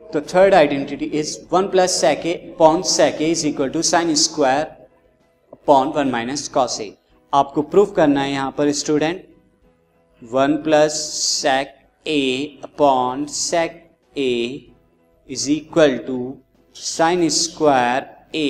तो third identity is 1 plus sec a upon sec a is equal to sine square upon 1 minus cos a. आपको proof करना है यहाँ पर student 1 plus sec a upon sec a is equal to sine square a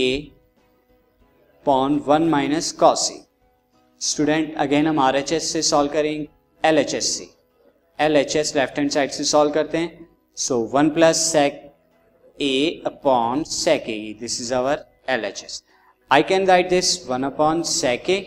upon 1 minus cos a. Student again हम RHS से solve करेंगे, LHS से, LHS left hand side से सॉल्व करते हैं। So 1 plus sec a upon sec a, this is our LHS। I can write this 1 upon sec a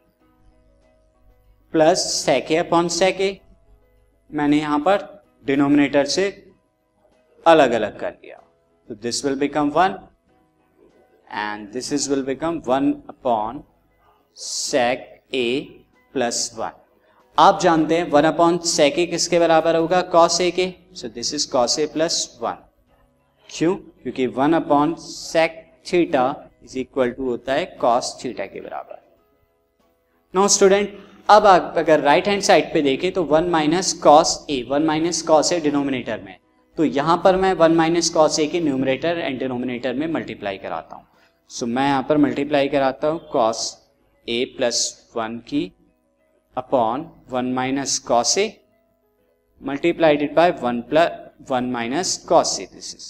plus sec a upon sec a। मैंने यहां पर denominator से अलग अलग कर दिया, तो this will become 1 and this is will become 1 upon sec a plus 1। आप जानते हैं 1 अपॉन sec a किसके बराबर होगा, cos a के। So this is cos a plus 1। क्यों? क्योंकि 1 upon sec theta is equal to होता है cos थीटा के बराबर। नाउ स्टूडेंट अब आप अगर राइट हैंड साइड पे देखें तो 1 minus cos a, 1 minus cos a denominator में, तो यहां पर मैं 1 माइनस cos a के न्यूमरेटर एंड डिनोमिनेटर में मल्टीप्लाई कराता हूं। सो मैं यहां पर मल्टीप्लाई कराता हूं cos a प्लस 1 की upon 1 minus cos a multiplied by 1 minus cos a। This is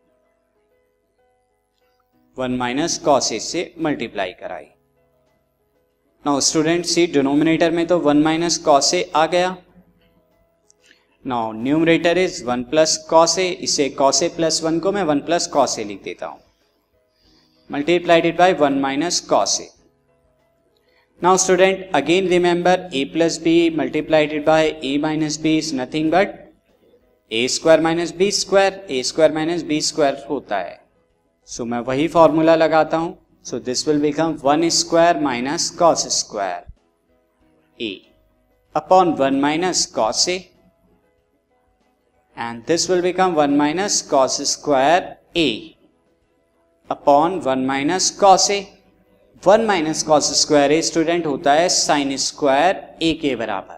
1 minus cos a से मल्टीप्लाई कराई। नाउ स्टूडेंट सी डिनोमिनेटर में तो 1 माइनस cos a आ गया। Now numerator is 1 plus cos a, इसे cos a plus 1 को मैं 1 plus cos a लिख देता हूं, multiplied by 1 minus cos a। Now student again remember a plus b multiplied by a minus b is nothing but a square minus b square, a square minus b square होता है। So मैं वही formula लगाता हूं। So this will become 1 square minus cos square a upon 1 minus cos a, and this will become 1 minus cos square a upon 1 minus cos a। 1 minus cos square a student होता है sine square a के बराबर,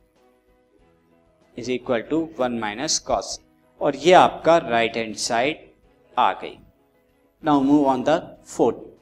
is equal to 1 minus cos, और ये आपका right hand side आ गई। Now move on the fourth